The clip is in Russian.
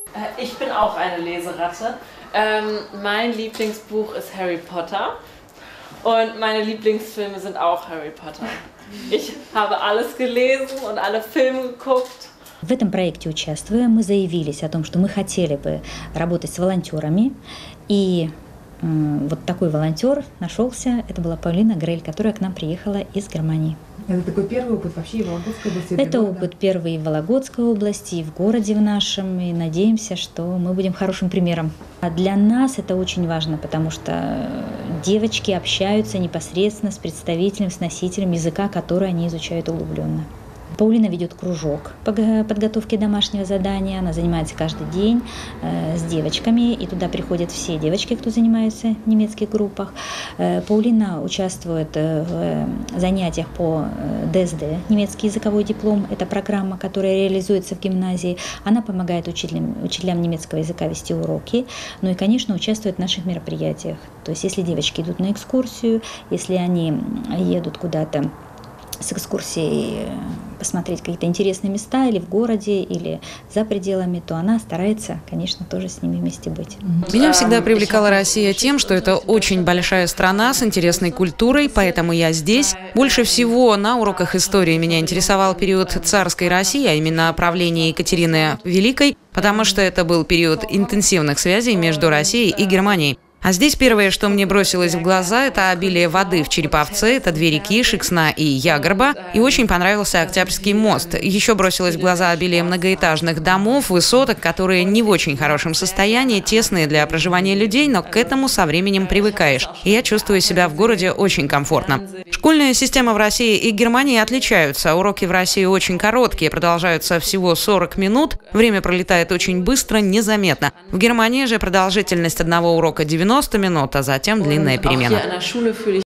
Ich bin auch eine Leseratte. Mein Lieblingsbuch ist Harry Potter und meine Lieblingsfilme sind auch Harry Potter. Ich habe alles gelesen und alle Filme geguckt. В этом проекте, участвуя, мы заявились о том, что мы хотели бы работать с волонтерами. И вот такой волонтер нашелся. Это была Паулина Грель, которая к нам приехала из Германии. Это такой первый опыт вообще в Вологодской области? Это опыт первый в Вологодской области, и в городе в нашем. И надеемся, что мы будем хорошим примером. А для нас это очень важно, потому что девочки общаются непосредственно с представителем, с носителем языка, который они изучают углубленно. Паулина ведет кружок по подготовке домашнего задания. Она занимается каждый день с девочками, и туда приходят все девочки, кто занимается в немецких группах. Паулина участвует в занятиях по ДСД, немецкий языковой диплом. Это программа, которая реализуется в гимназии. Она помогает учителям немецкого языка вести уроки, ну и, конечно, участвует в наших мероприятиях. То есть, если девочки идут на экскурсию, если они едут куда-то с экскурсией посмотреть какие-то интересные места или в городе, или за пределами, то она старается, конечно, тоже с ними вместе быть. Меня всегда привлекала Россия тем, что это очень большая страна с интересной культурой, поэтому я здесь. Больше всего на уроках истории меня интересовал период царской России, а именно правление Екатерины Великой, потому что это был период интенсивных связей между Россией и Германией. А здесь первое, что мне бросилось в глаза, это обилие воды в Череповце, это две реки Шексна и Ягорба, и очень понравился Октябрьский мост. Еще бросилось в глаза обилие многоэтажных домов, высоток, которые не в очень хорошем состоянии, тесные для проживания людей, но к этому со временем привыкаешь. И я чувствую себя в городе очень комфортно. Школьная система в России и Германии отличаются. Уроки в России очень короткие, продолжаются всего 40 минут, время пролетает очень быстро, незаметно. В Германии же продолжительность одного урока 90 минут, а затем длинная перемена.